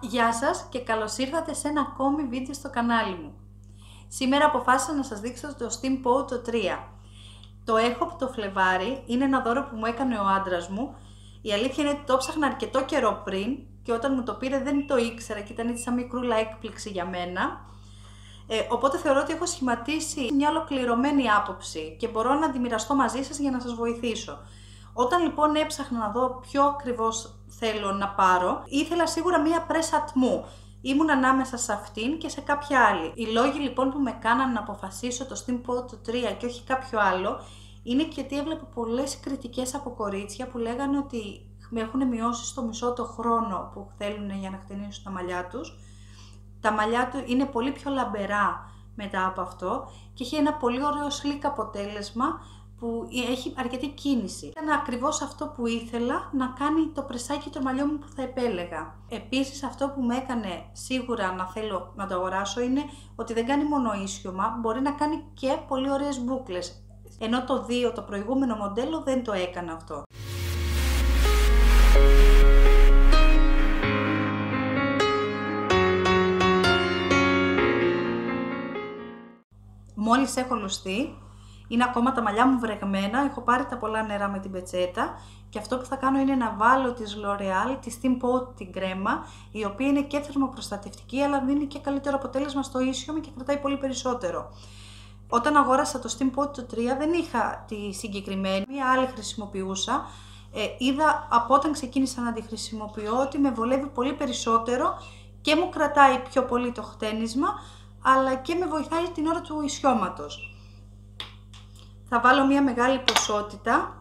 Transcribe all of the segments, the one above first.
Γεια σας και καλώς ήρθατε σε ένα ακόμη βίντεο στο κανάλι μου. Σήμερα αποφάσισα να σας δείξω το Steam Pot το 3. Το έχω από το Φλεβάρι, είναι ένα δώρο που μου έκανε ο άντρας μου. Η αλήθεια είναι ότι το ψάχνα αρκετό καιρό πριν και όταν μου το πήρε δεν το ήξερα και ήταν έτσι σαν μικρούλα έκπληξη για μένα. Οπότε θεωρώ ότι έχω σχηματίσει μια ολοκληρωμένη άποψη και μπορώ να τη μοιραστώ μαζί σας για να σας βοηθήσω. Όταν λοιπόν έψαχνα να δω ποιο ακριβώς θέλω να πάρω, ήθελα σίγουρα μία press ατμού. Ήμουν ανάμεσα σε αυτήν και σε κάποια άλλη. Οι λόγοι λοιπόν που με κάναν να αποφασίσω το Steam Pot το 3 και όχι κάποιο άλλο είναι γιατί έβλεπα πολλές κριτικές από κορίτσια που λέγανε ότι με έχουν μειώσει στο μισό το χρόνο που θέλουν για να χτενίσουν τα μαλλιά τους. Τα μαλλιά του είναι πολύ πιο λαμπερά μετά από αυτό και έχει ένα πολύ ωραίο sleek αποτέλεσμα που έχει αρκετή κίνηση. Ήταν ακριβώς αυτό που ήθελα να κάνει το πρεσάκι το μαλλιό μου που θα επέλεγα. Επίσης αυτό που με έκανε σίγουρα να θέλω να το αγοράσω είναι ότι δεν κάνει μόνο ίσιωμα, μπορεί να κάνει και πολύ ωραίες μπούκλες. Ενώ το 2, το προηγούμενο μοντέλο, δεν το έκανε αυτό. Μόλις έχω λουστεί, είναι ακόμα τα μαλλιά μου βρεγμένα, έχω πάρει τα πολλά νερά με την πετσέτα και αυτό που θα κάνω είναι να βάλω της L'Oreal, τη Steam Pot την κρέμα, η οποία είναι και θερμοπροστατευτική αλλά δίνει και καλύτερο αποτέλεσμα στο ίσιωμα και κρατάει πολύ περισσότερο. Όταν αγόρασα το Steam Pot το 3 δεν είχα τη συγκεκριμένη, μία άλλη χρησιμοποιούσα. Είδα από όταν ξεκίνησα να τη χρησιμοποιώ ότι με βολεύει πολύ περισσότερο και μου κρατάει πιο πολύ το χτένισμα, αλλά και με βοηθάει την ώρα του ισιώματος. Θα βάλω μια μεγάλη ποσότητα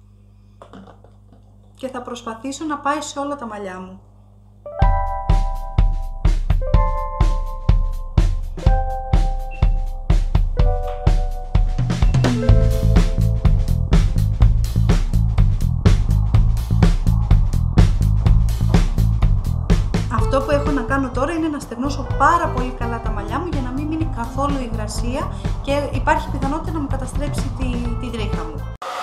και θα προσπαθήσω να πάει σε όλα τα μαλλιά μου. Αυτό που έχω να κάνω τώρα είναι να στεγνώσω πάρα πολύ καλά τα μαλλιά μου για να μην μείνει καθόλου υγρασία και υπάρχει πιθανότητα να μου καταστρέψει τη τρίχα μου.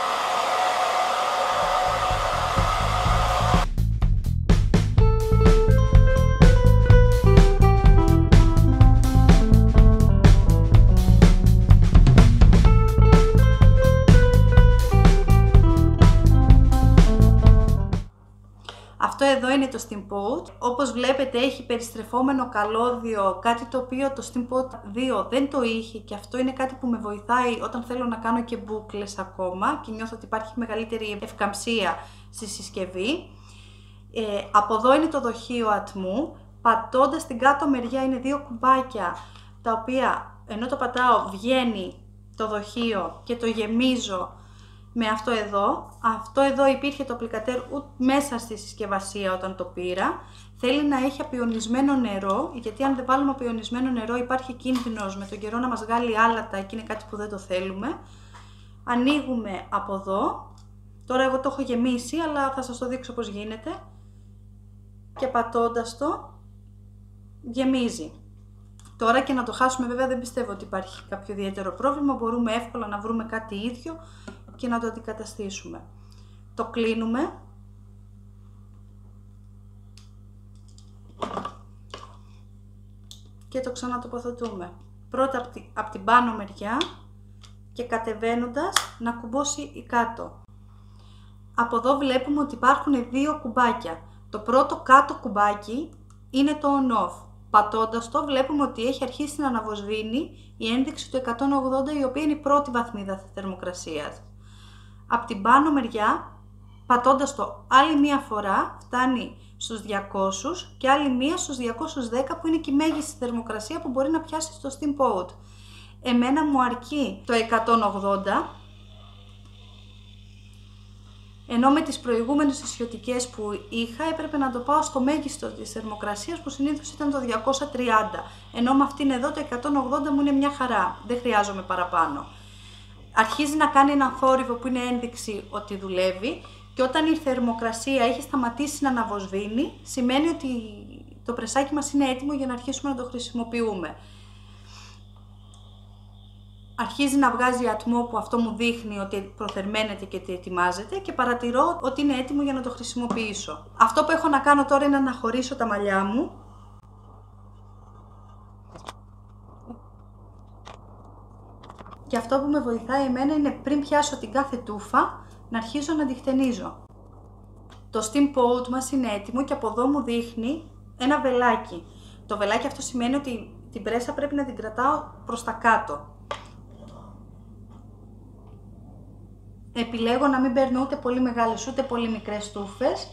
Αυτό εδώ είναι το Steam Pot. Όπως βλέπετε έχει περιστρεφόμενο καλώδιο, κάτι το οποίο το Steam Pot 2 δεν το είχε και αυτό είναι κάτι που με βοηθάει όταν θέλω να κάνω και μπούκλες ακόμα και νιώθω ότι υπάρχει μεγαλύτερη ευκαμψία στη συσκευή. Από εδώ είναι το δοχείο ατμού. Πατώντας την κάτω μεριά είναι δύο κουμπάκια τα οποία ενώ το πατάω βγαίνει το δοχείο και το γεμίζω με αυτό εδώ. Αυτό εδώ υπήρχε το applicator μέσα στη συσκευασία όταν το πήρα. Θέλει να έχει απειονισμένο νερό, γιατί αν δεν βάλουμε απειονισμένο νερό υπάρχει κίνδυνος με τον καιρό να μας βγάλει άλατα και είναι κάτι που δεν το θέλουμε. Ανοίγουμε από εδώ. Τώρα εγώ το έχω γεμίσει, αλλά θα σας το δείξω πώς γίνεται. Και πατώντας το, γεμίζει. Τώρα και να το χάσουμε βέβαια δεν πιστεύω ότι υπάρχει κάποιο ιδιαίτερο πρόβλημα, μπορούμε εύκολα να βρούμε κάτι ίδιο και να το αντικαταστήσουμε. Το κλείνουμε και το ξανατοποθετούμε. Πρώτα από την πάνω μεριά και κατεβαίνοντας να κουμπώσει η κάτω. Από εδώ βλέπουμε ότι υπάρχουν δύο κουμπάκια. Το πρώτο κάτω κουμπάκι είναι το on-off. Πατώντας το βλέπουμε ότι έχει αρχίσει να αναβοσβήνει η ένδειξη του 180, η οποία είναι η πρώτη βαθμίδα θερμοκρασίας. Από την πάνω μεριά, πατώντας το άλλη μία φορά, φτάνει στους 200 και άλλη μία στους 210 που είναι και η μέγιστη θερμοκρασία που μπορεί να πιάσει στο Steam Pot. Εμένα μου αρκεί το 180, ενώ με τις προηγούμενες ισιωτικές που είχα έπρεπε να το πάω στο μέγιστο της θερμοκρασίας που συνήθως ήταν το 230, ενώ με αυτήν εδώ το 180 μου είναι μια χαρά, δεν χρειάζομαι παραπάνω. Αρχίζει να κάνει ένα θόρυβο που είναι ένδειξη ότι δουλεύει και όταν η θερμοκρασία έχει σταματήσει να αναβοσβήνει, σημαίνει ότι το πρεσάκι μας είναι έτοιμο για να αρχίσουμε να το χρησιμοποιούμε. αρχίζει να βγάζει ατμό που αυτό μου δείχνει ότι προθερμαίνεται και ότι ετοιμάζεται και παρατηρώ ότι είναι έτοιμο για να το χρησιμοποιήσω. Αυτό που έχω να κάνω τώρα είναι να χωρίσω τα μαλλιά μου Και αυτό που με βοηθάει εμένα είναι πριν πιάσω την κάθε τούφα να αρχίζω να τη χτενίζω. Το steam pot μας είναι έτοιμο και από εδώ μου δείχνει ένα βελάκι. Το βελάκι αυτό σημαίνει ότι την πρέσα πρέπει να την κρατάω προς τα κάτω. Επιλέγω να μην παίρνω ούτε πολύ μεγάλες ούτε πολύ μικρές τούφες.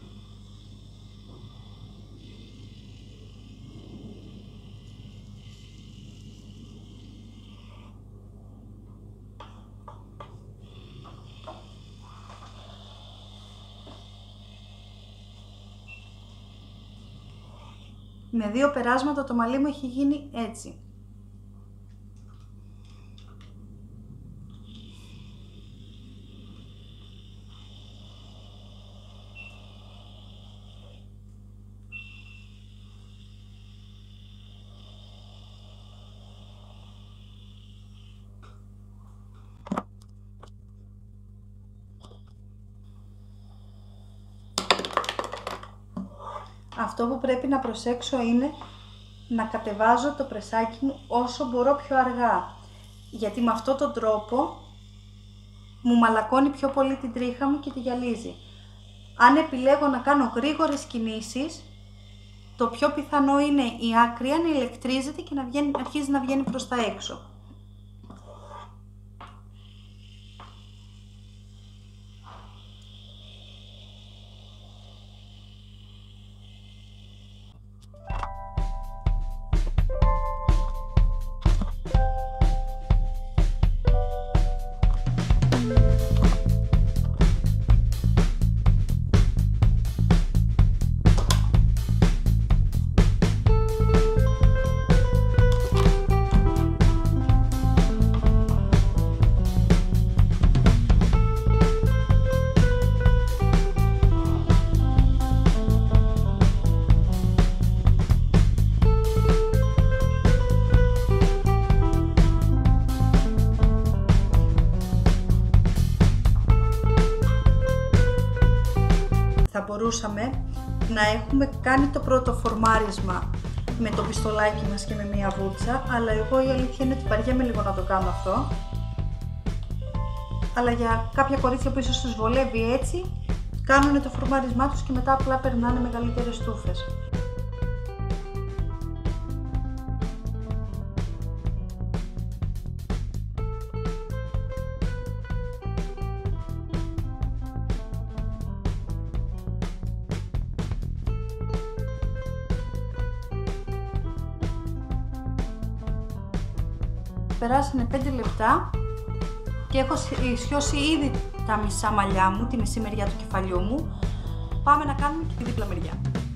Με 2 περάσματα το μαλλί μου έχει γίνει έτσι. Αυτό που πρέπει να προσέξω είναι να κατεβάζω το πρεσάκι μου όσο μπορώ πιο αργά, γιατί με αυτόν τον τρόπο μου μαλακώνει πιο πολύ την τρίχα μου και τη γυαλίζει. Αν επιλέγω να κάνω γρήγορες κινήσεις, το πιο πιθανό είναι η άκρια να ηλεκτρίζεται και να αρχίζει να βγαίνει προς τα έξω. Θα μπορούσαμε να έχουμε κάνει το πρώτο φορμάρισμα με το πιστολάκι μας και με μία βούτσα, αλλά εγώ η αλήθεια είναι ότι βαριέμαι λίγο να το κάνω αυτό. Αλλά για κάποια κορίτσια που ίσως τους βολεύει έτσι, κάνουν το φορμάρισμά τους και μετά απλά περνάνε μεγαλύτερες τούφες. Περάσανε 5 λεπτά και έχω ισιώσει ήδη τα μισά μαλλιά μου, τη μισή μεριά του κεφαλιού μου. Πάμε να κάνουμε και τη δίπλα μεριά.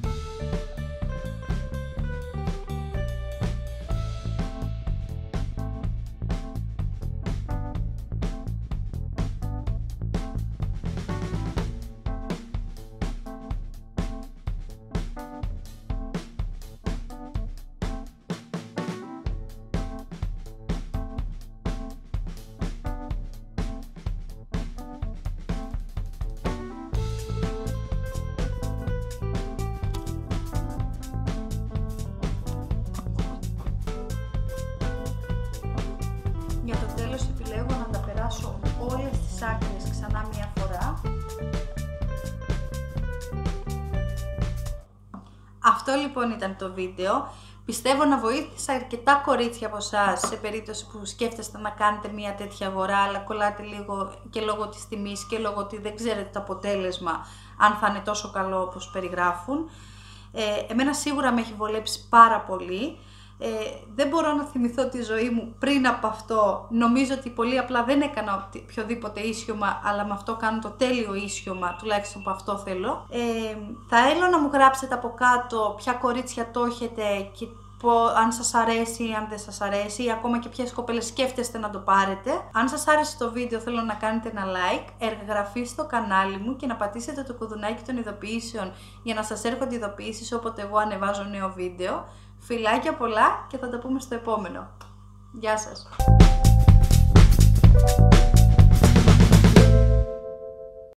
Για το τέλος επιλέγω να τα περάσω όλες τις άκρες ξανά μία φορά. Αυτό λοιπόν ήταν το βίντεο. Πιστεύω να βοήθησα αρκετά κορίτσια από εσάς σε περίπτωση που σκέφτεστε να κάνετε μία τέτοια αγορά, αλλά κολλάτε λίγο και λόγω της τιμής και λόγω ότι δεν ξέρετε το αποτέλεσμα αν θα είναι τόσο καλό όπως περιγράφουν. Εμένα σίγουρα με έχει βολέψει πάρα πολύ. Δεν μπορώ να θυμηθώ τη ζωή μου πριν από αυτό. Νομίζω ότι πολύ απλά δεν έκανα οποιοδήποτε ίσιωμα, αλλά με αυτό κάνω το τέλειο ίσιωμα, τουλάχιστον που αυτό θέλω. Θα θέλω να μου γράψετε από κάτω ποια κορίτσια το έχετε και αν σας αρέσει ή αν δεν σας αρέσει, ή ακόμα και ποιες κοπέλες σκέφτεστε να το πάρετε. Αν σας άρεσε το βίντεο θέλω να κάνετε ένα like, εγγραφή στο κανάλι μου και να πατήσετε το κουδουνάκι των ειδοποιήσεων για να σας έρχονται ειδοποιήσεις όποτε εγώ ανεβάζω νέο βίντεο. Φιλάκια πολλά και θα τα πούμε στο επόμενο. Γεια σας!